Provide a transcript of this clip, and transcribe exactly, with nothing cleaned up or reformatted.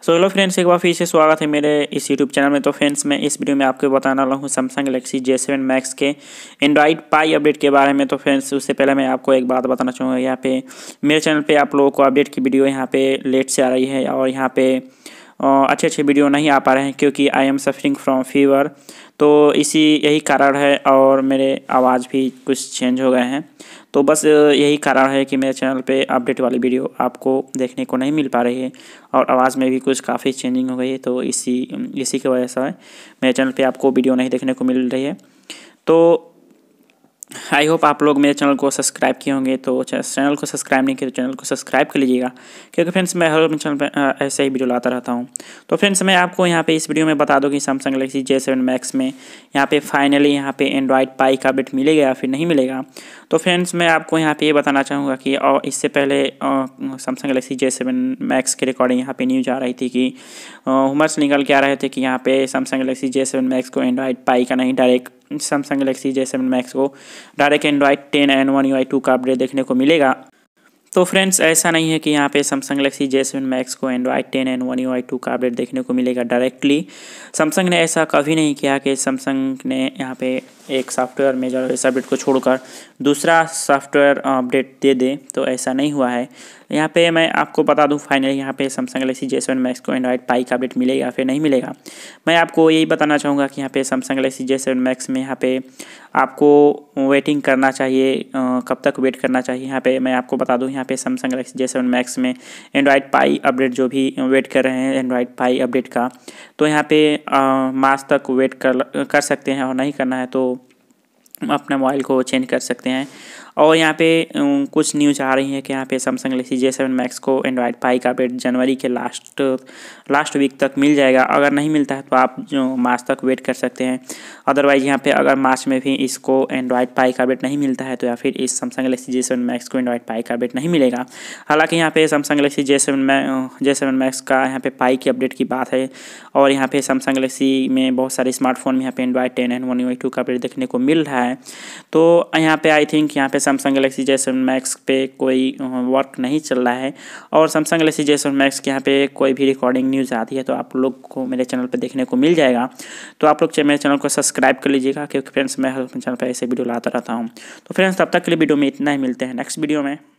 So hello friends, एक बार फिर से स्वागत है मेरे इस यूट्यूब चैनल में। तो फ्रेंड्स, मैं इस वीडियो में आपको बताने वाला हूँ Samsung Galaxy J seven Max के एंड्रॉइड पाई अपडेट के बारे में। तो फ्रेंड्स, उससे पहले मैं आपको एक बात बताना चाहूँगा। यहाँ पे मेरे चैनल पे आप लोगों को अपडेट की वीडियो यहाँ पे लेट से आ रही है और यहाँ पे अच्छे अच्छे वीडियो नहीं आ पा रहे हैं क्योंकि I am suffering from fever. तो इसी यही कारण है और मेरे आवाज़ भी कुछ चेंज हो गए हैं। तो बस यही कारण है कि मेरे चैनल पे अपडेट वाली वीडियो आपको देखने को नहीं मिल पा रही है और आवाज़ में भी कुछ काफ़ी चेंजिंग हो गई है। तो इसी इसी की वजह से मेरे चैनल पे आपको वीडियो नहीं देखने को मिल रही है। तो आई होप आप लोग मेरे चैनल को सब्सक्राइब किए होंगे। तो चैनल को सब्सक्राइब नहीं किया तो चैनल को सब्सक्राइब कर लीजिएगा, क्योंकि फ्रेंड्स मैं हर अपने चैनल पर ऐसे ही वीडियो लाता रहता हूं। तो फ्रेंड्स, मैं आपको यहां पे इस वीडियो में बता दूं कि Samsung Galaxy J seven Max में यहां पे फाइनली यहां पे एंड्रॉइड पाई का अपडेट मिलेगा या फिर नहीं मिलेगा। तो फ्रेंड्स, मैं आपको यहाँ पे ये बताना चाहूँगा कि और इससे पहले Samsung Galaxy J seven Max के रिकॉर्डिंग यहाँ पे न्यूज आ रही थी कि रूमर्स निकल के आ रहे थे कि यहाँ पे Samsung Galaxy J seven Max को एंड्रॉइड पाई का नहीं, direct Samsung Galaxy J seven Max को direct Android ten and one U I two का अपडेट देखने को मिलेगा। तो फ्रेंड्स, ऐसा नहीं है कि यहाँ पे Samsung Galaxy J seven Max को Android ten and one U I two का अपडेट देखने को मिलेगा डायरेक्टली। सैमसंग ने ऐसा कभी नहीं किया कि सैमसंग ने यहाँ पे एक सॉफ्टवेयर मेजर इस अपडेट को छोड़कर दूसरा सॉफ्टवेयर अपडेट दे दे, तो ऐसा नहीं हुआ है। यहाँ पे मैं आपको बता दूँ फाइनली यहाँ पे Samsung Galaxy J seven Max को एंड्रॉइड पाई का अपडेट मिलेगा या फिर नहीं मिलेगा। मैं आपको यही बताना चाहूँगा कि यहाँ पे Samsung Galaxy J seven Max में यहाँ पे आपको वेटिंग करना चाहिए। कब तक वेट करना चाहिए, यहाँ पे मैं आपको बता दूँ। यहाँ पे Samsung Galaxy J seven Max में एंड्रॉइड पाई अपडेट जो भी वेट कर रहे हैं एंड्रॉइड पाई अपडेट का, तो यहाँ पे मार्च तक वेट कर कर सकते हैं और नहीं करना है तो अपने मोबाइल को चेंज कर सकते हैं। और यहाँ पे कुछ न्यूज़ आ रही है कि यहाँ पे Samsung Galaxy J seven Max को एंड्रॉइड पाई का अपडेट जनवरी के लास्ट लास्ट वीक तक मिल जाएगा। अगर नहीं मिलता है तो आप जो मार्च तक वेट कर सकते हैं। अदरवाइज़ यहाँ पे अगर मार्च में भी इसको एंड्रॉइड पाई का अपडेट नहीं मिलता है तो या फिर इस Samsung Galaxy J seven Max को एंड्रॉइड पाई का अपडेट नहीं मिलेगा। हालाँकि यहाँ पे Samsung Galaxy J seven J seven Max का यहाँ पे पाई की अपडेट की बात है और यहाँ पे सैमसंग गैलेक्सी में बहुत सारे स्मार्टफोन में यहाँ पे Android ten and one U I two का अपडेट देखने को मिल रहा है। तो यहाँ पे आई थिंक यहाँ पे Samsung Galaxy J seven Max पे कोई वर्क नहीं चल रहा है और Samsung Galaxy J seven Max के यहाँ पे कोई भी रिकॉर्डिंग न्यूज़ आती है तो आप लोग को मेरे चैनल पे देखने को मिल जाएगा। तो आप लोग मेरे चैनल को सब्सक्राइब कर लीजिएगा, क्योंकि फ्रेंड्स मैं हर चैनल पर ऐसे वीडियो लाता रहता हूँ। तो फ्रेंड्स, तब तक के लिए वीडियो में इतना ही, मिलते हैं नेक्स्ट वीडियो में।